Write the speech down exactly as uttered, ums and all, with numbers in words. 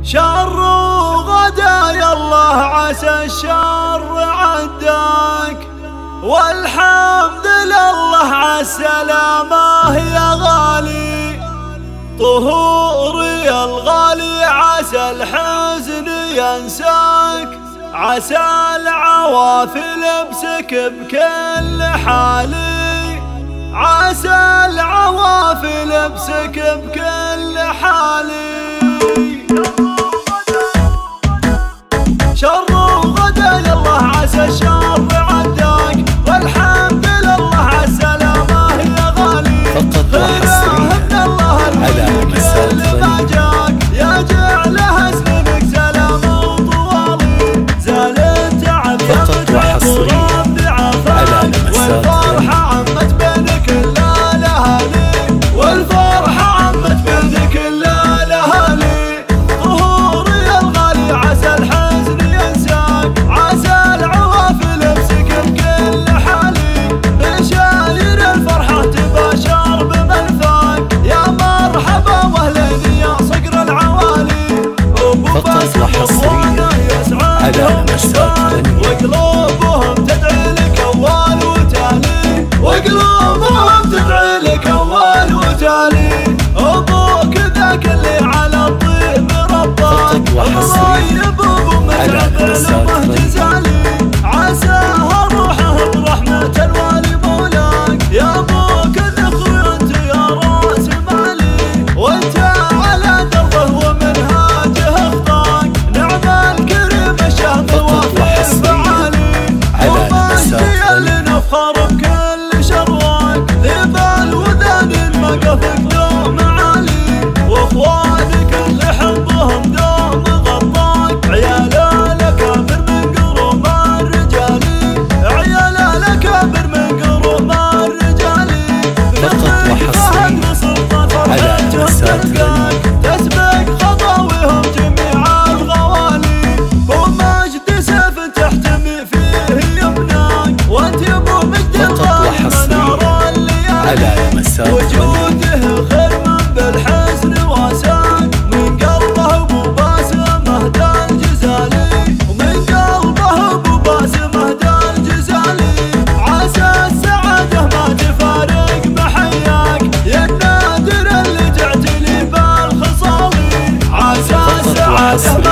شر غدا يالله عسى الشر عداك، والحمد لله عالسلامة يا غالي. طهوري الغالي عسى الحزن ينساك، عسى العوافي لبسك بكل حالي، عسى العوافي لبسك بكل حالي. شر غدا يالله عسى الشر عداك، والحمد لله عالسلامة يا غالي. فقط وحصريا على مساء ما جاك يا جعله سنك سلامة وطوالي، زال التعب فقط وحصريا على مساء والفرحة عمت بين كل الاهالي، والفرحة عمت بين كل الاهالي. ظهوري الغالي عسى الحزن ينساك، عسى العوافي لبسك بكل حالي، بشاير الفرحة تباشر بمنفاك، يا مرحبا واهلين يا صقر العوالي. فقط وحصريا على مساء وقلوبهم تدعي لك اول وتالي، وقلوبهم تدعي لك اول وتالي. ابوك ذاك اللي على الطيب رباك، مرايب ومتعب لمه جزالي، عساها روحه برحمة الوالي مولاك. يا ابوك الذخر انت يا راس مالي، وانت على دربه ومنهاجه اخطاك، نعم الكريم الشهم وفي فعالي، ومجدي اللي نفخر بكل شراك، ذيب الوذان مقفك دوم عالي، واخوانك اللي حبهم دوم غطاك، عيال الاكابر من قروم الرجالي، عيال الاكابر من قروم الرجالي. فقط وحصريا على مساء تسبق خطاويهم جميع الغوالي، ومجد سيف تحتمي فيه يمناك، وانت يا ابو مجد الغالي منار الليالي، على مساء وجوده خير من بالحزن واساك، من قلبه ابو باسمه دا الجزالي، ومن قلبه ابو باسمه دا الجزالي. عسى السعاده ما تفارق محياك، يا النادر اللي تعتلي بالخصالي، عسى السعاده